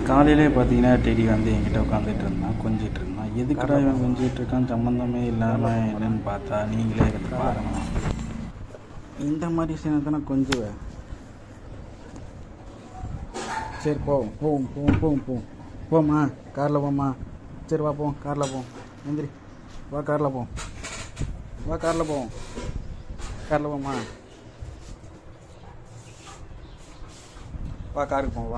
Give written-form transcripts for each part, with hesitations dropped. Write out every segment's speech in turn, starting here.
காலையிலே பார்த்தீங்கன்னா டெடி வந்து என்கிட்ட உட்காந்துட்டு இருந்தான், கொஞ்சிட்டு இருந்தான். எதுக்குடா இவன் கொஞ்சிட்டு இருக்கான், சம்மந்தமே இல்லாமல் என்னன்னு பார்த்தா நீங்களே எடுத்து பாருங்க. இந்த மாதிரி சீனத்தானே கொஞ்சுவேன். சரி போவோம் போவோம் போவோம் போவோம் போவோம் போம்மா, காரில் போம்மா. சரி வா போவோம், காரில் போவோம். எந்திரி வா, காரில் போவோம். வா காரில் போவோம், காரில் போம்மா. வா காருக்கு போவோம் வா.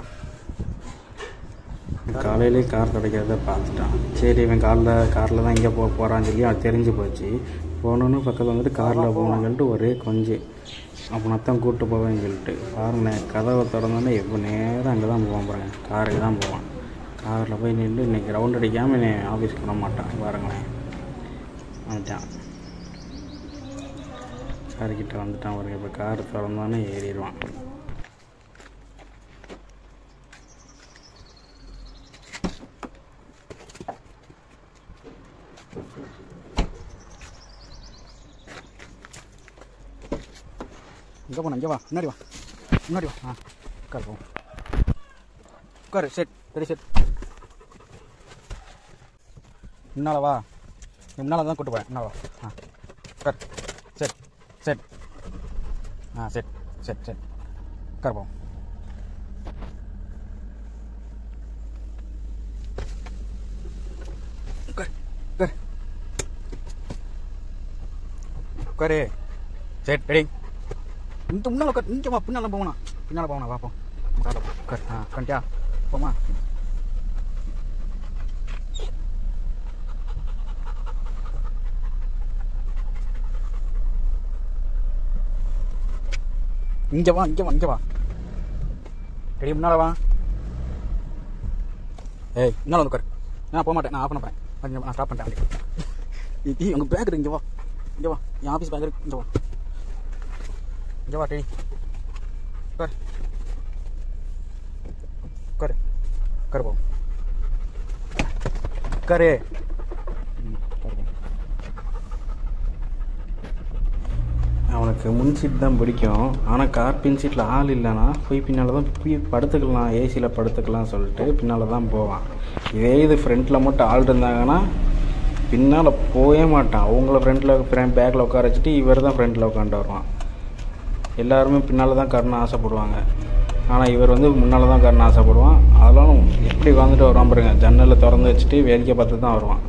காலையிலே கார் கிடைக்கிறத பார்த்துட்டான். சரி இவன் காரில் தான் இங்கே போகிறான்னு சொல்லி அவன் தெரிஞ்சு போச்சு. போனோன்னு பக்கத்தில் வந்துட்டு காரில் போகணுன்னு சொல்லிட்டு ஒரே கொஞ்சம் அப்படின்னத்தான் கூப்பிட்டு போவேன்னு சொல்லிட்டு பாருங்களேன். கதவை திறந்தோன்னே எப்போ நேரம் அங்கே தான் போவான் பாருங்க, காருக்கு தான் போவான். காரில் போய் நின்று இன்றைக்கி ரவுண்ட் அடிக்காமல் என்னை ஆஃபீஸ்க்கு பண்ண மாட்டான் பாருங்களேன். வந்துட்டான், கார்கிட்ட வந்துட்டான் பாருங்க. இப்போ கார் திறந்தோன்னே ஏறிடுவான். இங்கே போன, இங்கே வா, முன்னாடி வா, முன்னாடி வா. உட்கார் போவோம், உட்காரு. Set ready set. முன்னால் வா, நீ முன்னால் தான் கூட்டு போகிறேன். முன்னால் வா. உட்கார். Set set. Set set set. உட்கார் போவோம். உட்கார் உட்கார் உட்காரு. Set ready. இந்த முன்னால் உட்கார். இங்கே வா, பின்னால் போகணா, பின்னால் போகணா. வா போ, உட்கார் உட்கார். கண்டியா போமா. இங்கே வா, இங்கே வா, இங்கே வா. ரெடி, முன்னால் வா. ஏய் முன்னால் வந்து உட்கார். நான் போக மாட்டேன், நான் ஆஃப் பண்ண போகிறேன். நான் ஸ்டாப் பண்ணிட்டேன். இது உங்கள் பேக் இருக்கு, இங்கே வா, இங்கே வா. என் ஆஃபீஸ் பேக் இருக்கு, இங்கே வா, இங்கே வா. டெடி உட்கார் உட்காரு உட்காரு போ, உட்காரு. அவனுக்கு முன் சீட் தான் பிடிக்கும். ஆனால் கார் பின் சீட்டில் ஆள் இல்லைன்னா போய் பின்னால் தான் போய் படுத்துக்கலாம், ஏசியில் படுத்துக்கலாம் சொல்லிட்டு பின்னால் தான் போவான். இதே இது ஃப்ரண்ட்டில் மட்டும் ஆள் இருந்தாங்கன்னா பின்னால் போகவே மாட்டான். அவங்கள ஃப்ரண்ட்டில் பேக்கில் உட்கார வச்சுட்டு இவர் தான் ஃப்ரண்ட்டில் உட்காந்து வருவான். எல்லாருமே பின்னால் தான் காரணம் ஆசைப்படுவாங்க. ஆனால் இவர் வந்து முன்னால் தான் காரணம் ஆசைப்படுவான். அதெல்லாம் எப்படி உட்காந்துட்டு வருவான் பாருங்க, ஜன்னலை திறந்து வச்சுட்டு வேடிக்கை பார்த்து தான் வருவான்.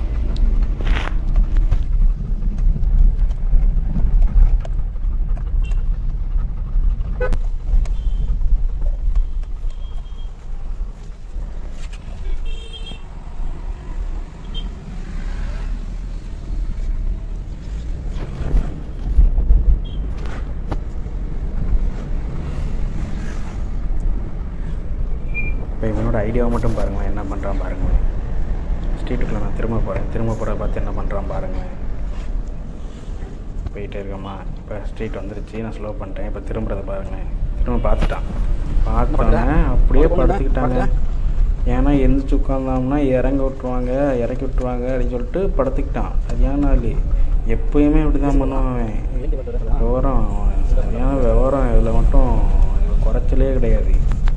இப்போ இவனோட ஐடியாவை மட்டும் பாருங்களேன், என்ன பண்ணுறான் பாருங்களேன். ஸ்ட்ரீட்டுக்குள்ளே நான் திரும்ப போகிறத பார்த்து என்ன பண்ணுறான் பாருங்களேன். போயிட்டே இருக்கோமா, இப்போ ஸ்ட்ரீட் வந்துருச்சு, நான் ஸ்லோ பண்ணிட்டேன். இப்போ திரும்புறதை பாருங்களேன். திரும்ப பார்த்தோன்னே அப்படியே படுத்துக்கிட்டாங்க. ஏன்னா எந்திரிச்சு உட்காந்தோம்னா இறக்கி விட்டுருவாங்க அப்படின்னு சொல்லிட்டு படுத்துக்கிட்டான். சரியான ஆள், எப்பயுமே இப்படி தான் பண்ணுவான். விவரம் சரியான விவரம், இதில் மட்டும் குறைச்சலே கிடையாது.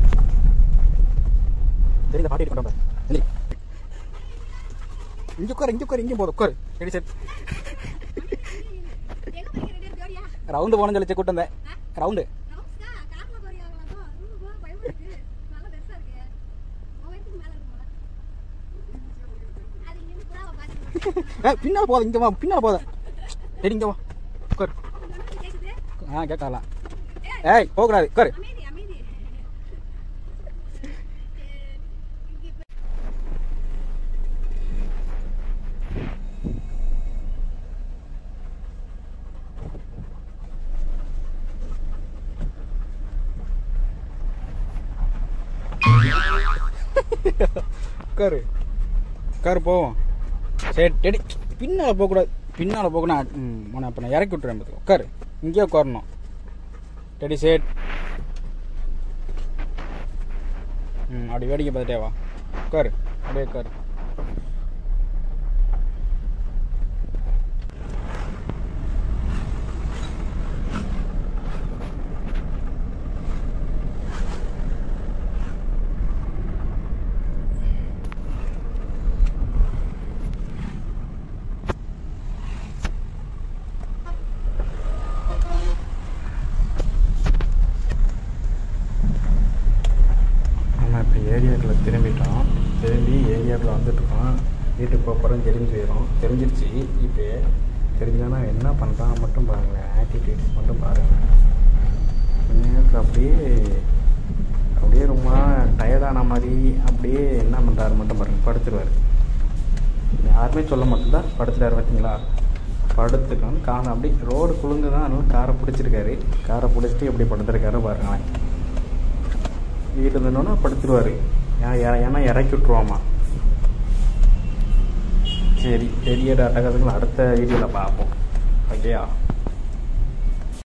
இங்கே போதும் உட்காரு. Ready set. ரவுண்டு போகணும்னு சொல்லி கூட்டு வந்தேன். ரவுண்டு பின்னால் போதும், இங்கே வா, பின்னால் போதும். சரி இங்கே வா, உட்காரு. கேட்கலாம். ஏய் போகக்கூடாது, உட்காரு. உட்காரு உட்காரு போவோம். சரி டெடி, பின்னால் போகக்கூடாது, பின்னால் போகணும். உன்னை அப்போ நான் இறக்கி விட்டுறேன். பார்த்துக்கோ, உட்காரு. இங்கேயே உட்காரணும். Ready set. அப்படி வேடிக்கை பார்த்துட்டே வா, உட்காரு. அப்படியே உட்காரு. ஏரியாக்குள்ளே திரும்பி ஏரியாக்குள்ளே வந்துட்டுருக்கோம். வீட்டுக்கு போகிறோம் தெரிஞ்சிருச்சு. இப்போ தெரிஞ்சானா என்ன பண்ணுறான் மட்டும் பாருங்களேன், ஆட்டிடியூட்ஸ் மட்டும் பாருங்கள். கொஞ்ச நேரத்தில் அப்படியே ரொம்ப டயர்டான மாதிரி அப்படியே என்ன பண்ணுறாரு மட்டும் பாருங்கள், படுத்துருவார். யாருமே சொல்ல மாட்டேன் படுத்துட்டார். பார்த்தீங்களா, படுத்துக்கான்னு காண அப்படி ரோடு குழுந்து தான், அதனால காரை பிடிச்சிருக்காரு. காரை பிடிச்சிட்டு எப்படி படுத்துருக்காரு பாருங்களேன். வீட்டில் இருந்தோன்னா படுத்துருவார். ஏன்னா இறக்கி விட்ருவாமா. சரி, பெரிய அட்டகாசங்கள் அடுத்த வீடியோவில் பார்ப்போம். ஓகேயா?